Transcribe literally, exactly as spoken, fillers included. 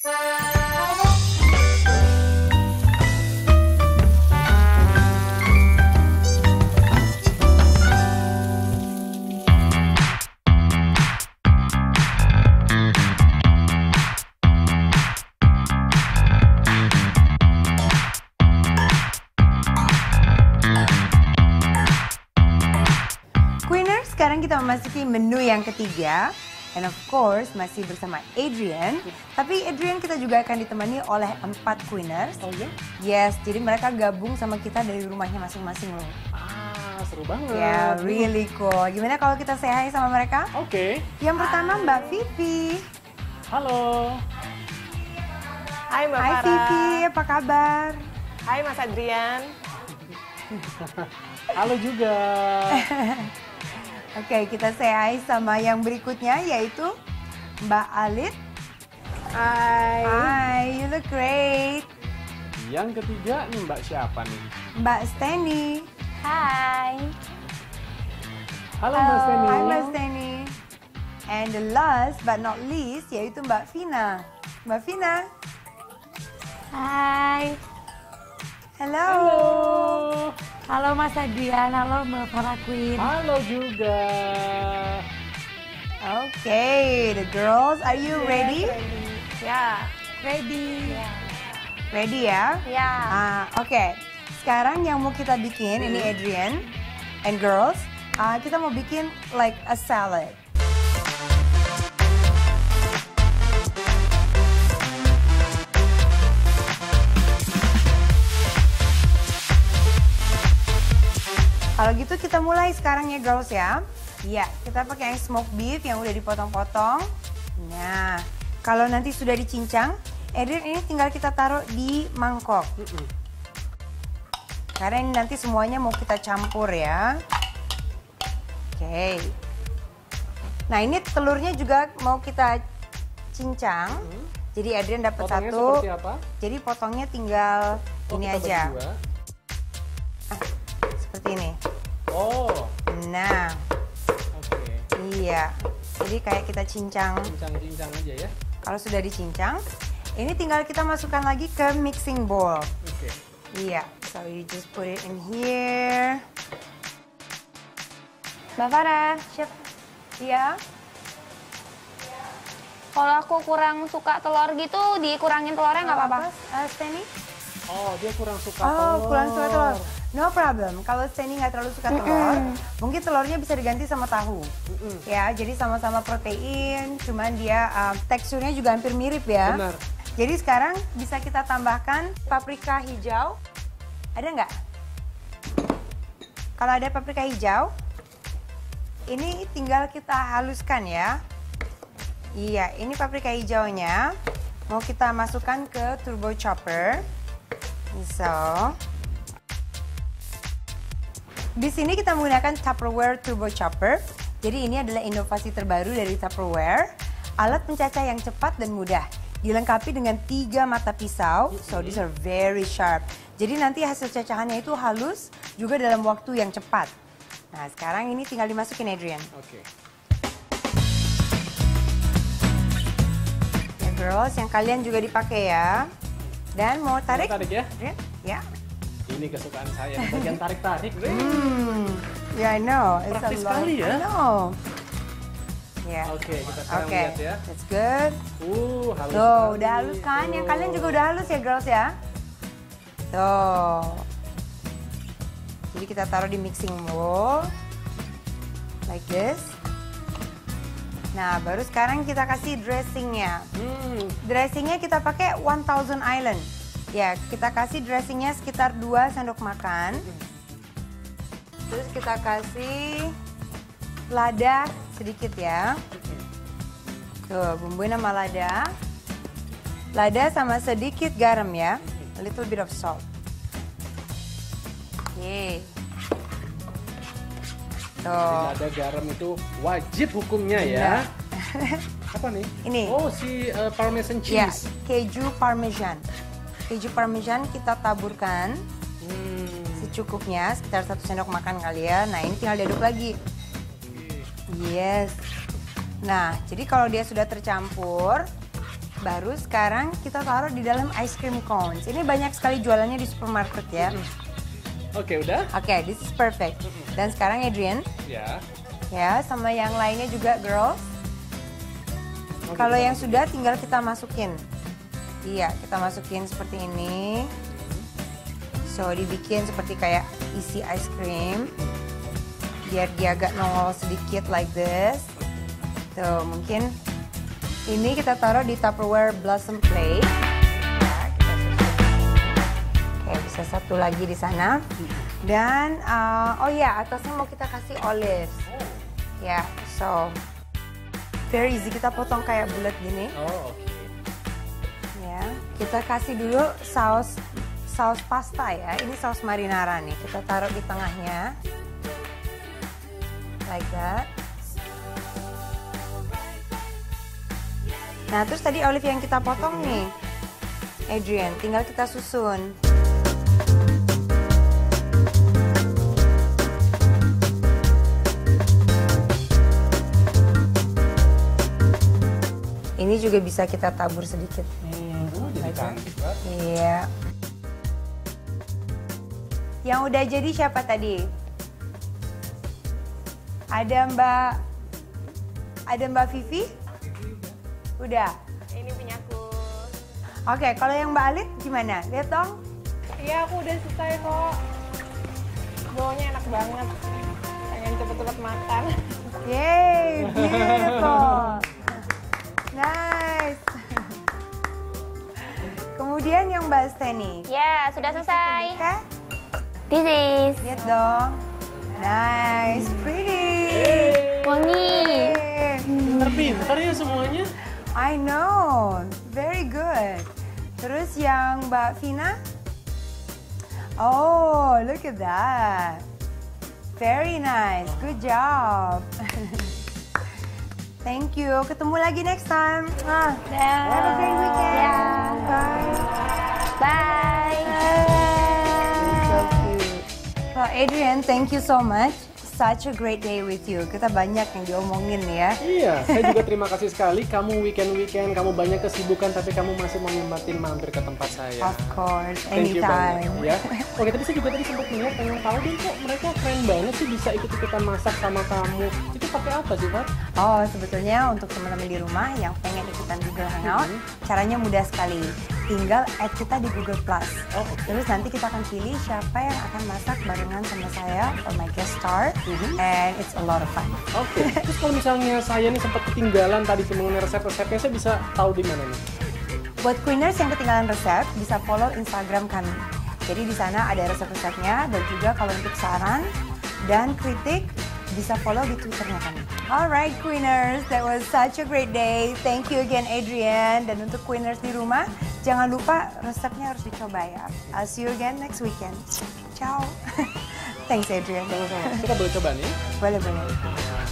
Sekarang kita memasuki menu yang ketiga. And of course masih bersama Adrian. Tapi Adrian kita juga akan ditemani oleh empat Queeners. Oh ya? Yes, jadi mereka gabung sama kita dari rumahnya masing-masing loh. Ah, seru banget. Ya, yeah, really cool. Gimana kalau kita say hi sama mereka? Oke. Okay. Yang pertama Mbak Vivi. Halo. Hai Mbak Hai Farah. Vivi, apa kabar? Hai Mas Adrian. Halo juga. Oke, okay, kita say hi sama yang berikutnya yaitu Mbak Alit. Hai. Hi, you look great. Yang ketiga nih Mbak siapa nih? Mbak Steny. Hai. Halo Mbak Steny. Hi Mbak Steny. And the last but not least yaitu Mbak Vina. Mbak Vina. Hai. Hello. Halo. Halo Mas Adrian, halo Mbak Farah Queen. Halo juga. Okay, the girls, are you Yes, ready? ready? Ya. Ready. Ya. Ready ya? Ya. Ah, oke. Okay. Sekarang yang mau kita bikin ini Adrian and girls, ah, kita mau bikin like a salad. Kalau gitu kita mulai sekarang ya girls ya. Iya, kita pakai yang smoked beef yang udah dipotong-potong. Nah, kalau nanti sudah dicincang, Adrian ini tinggal kita taruh di mangkok. Karena ini nanti semuanya mau kita campur ya. Oke. Nah ini telurnya juga mau kita cincang. Hmm. Jadi Adrian dapat Potongnya satu. Seperti apa? Jadi potongnya tinggal Oh, ini kita aja. Berdua. Ah, seperti ini. Oh. Nah. Oke. Okay. Iya. Jadi kayak kita cincang. Cincang-cincang aja ya. Kalau sudah dicincang, ini tinggal kita masukkan lagi ke mixing bowl. Oke. Okay. Iya. So you just put it in here. Mbak Farah, Chef. Iya. kalau aku kurang suka telur gitu, dikurangin telurnya nggak apa-apa? Uh, Steny? Oh, dia kurang suka Oh, telur. kurang suka telur. No problem. Kalau Steny nggak terlalu suka telur, mungkin telurnya bisa diganti sama tahu. Mm-mm. Ya, jadi sama-sama protein, cuman dia uh, teksturnya juga hampir mirip ya. Benar. Jadi sekarang bisa kita tambahkan paprika hijau. Ada nggak? Kalau ada paprika hijau, ini tinggal kita haluskan ya. Iya, ini paprika hijaunya mau kita masukkan ke turbo chopper. So, di sini kita menggunakan Tupperware turbo chopper. Jadi ini adalah inovasi terbaru dari Tupperware, alat mencacah yang cepat dan mudah. Dilengkapi dengan tiga mata pisau, so these are very sharp. Jadi nanti hasil cacahannya itu halus juga dalam waktu yang cepat. Nah sekarang ini tinggal dimasukin Adrian. Oke. Okay. Ya girls, yang kalian juga dipakai ya. Dan mau tarik? Mau tarik ya? Ya. Ya. Ini kesukaan saya, bagian tarik-tarik. Hmm, yeah I know. It's Praktis a lot. sekali ya. I know. Ya. Oke, kita sekarang Oke, lihat ya. that's good. Uh, halus. Tuh, sekali. udah halus kan? Yang Tuh. kalian juga udah halus ya girls ya? Tuh. Jadi kita taruh di mixing bowl. Like this. Nah, baru sekarang kita kasih dressingnya. Hmm. Dressingnya kita pakai one thousand Island. Ya, kita kasih dressingnya sekitar dua sendok makan. Terus kita kasih lada sedikit ya. Tuh, bumbuin sama lada. Lada sama sedikit garam ya. A little bit of salt. Oke. Tuh. Lada garam itu wajib hukumnya ya. Iya. Apa nih? Ini. Oh, si uh, parmesan Ya, cheese. keju parmesan. Keju parmesan kita taburkan Hmm. secukupnya, sekitar satu sendok makan kali ya. Nah, ini tinggal diaduk lagi. Yes. Nah, jadi kalau dia sudah tercampur, Baru sekarang kita taruh di dalam ice cream cones. Ini banyak sekali jualannya di supermarket ya. Oke, udah? Oke, this is perfect. Dan sekarang Adrian, Ya. ya sama yang lainnya juga girls. Oke, Kalau kita yang sudah tinggal kita masukin. Iya, kita masukin seperti ini. So, dibikin seperti kayak isi ice cream. Biar dia agak nongol sedikit like this. Tuh, mungkin ini kita taruh di Tupperware Blossom Plate. Ya, kita susun. Oke, bisa satu lagi di sana. Dan, uh, oh ya, atasnya mau kita kasih olives. Ya, so very easy. Kita potong kayak bulat gini. Oh, oke. Ya, kita kasih dulu saus saus pasta ya. Ini saus marinara nih. Kita taruh di tengahnya. Like that. Nah, terus tadi olive yang kita potong nih, Adrian, tinggal kita susun. Ini juga bisa kita tabur sedikit. Hmm, oh, jadi cantik banget. Iya. Yang udah jadi siapa tadi? Ada Mbak, ada Mbak Vivi? Udah. Ini punyaku. Oke, kalau yang Mbak Alit gimana? Lihat dong. Iya, aku udah selesai kok. Baunya enak banget. Pengen cepet-cepet makan. Yeay, beautiful. Nice. Kemudian yang Mbak Steny. Ya, sudah selesai. Oke, This is lihat dong. Nice, pretty. wangi. Yeay. Pintar-pintar ya semuanya. I know, very good. Terus yang Mbak Vina? Oh, look at that. Very nice, good job. Thank you, ketemu lagi next time. Ah, have a great weekend. Yeah. Bye. Bye. So cute. Well, Adrian, thank you so much. Such a great day with you. Kita banyak yang diomongin ya. Iya, saya juga terima kasih sekali. Kamu weekend-weekend, kamu banyak kesibukan, tapi kamu masih mau nyempetin mampir ke tempat saya. Of course, Thank you banyak anytime. ya. Oke, tapi saya juga tadi sempat melihat, pengen tahu deh kok mereka keren banget sih bisa ikut-ikutan masak sama kamu. Itu pakai apa sih, Pak? Oh, sebetulnya untuk teman-teman di rumah yang pengen ikutan Google Hangout, caranya mudah sekali. Tinggal add kita di Google Plus. Oh, oke. Terus nanti kita akan pilih siapa yang akan masak barengan sama saya for my guest star, and it's a lot of fun. Oke, terus kalau misalnya saya nih sempat ketinggalan tadi mengenai resep-resepnya, saya bisa tahu di mana nih? Buat Queeners yang ketinggalan resep, bisa follow Instagram kami. Jadi di sana ada resep-resepnya, dan juga kalau untuk saran dan kritik, bisa follow di Twitternya kami. Alright Queeners, that was such a great day. Thank you again Adrian. Dan untuk Queeners di rumah, jangan lupa resepnya harus dicoba ya. I'll see you again next weekend. Ciao. Thanks Adrian. Kita boleh coba nih. Boleh, boleh.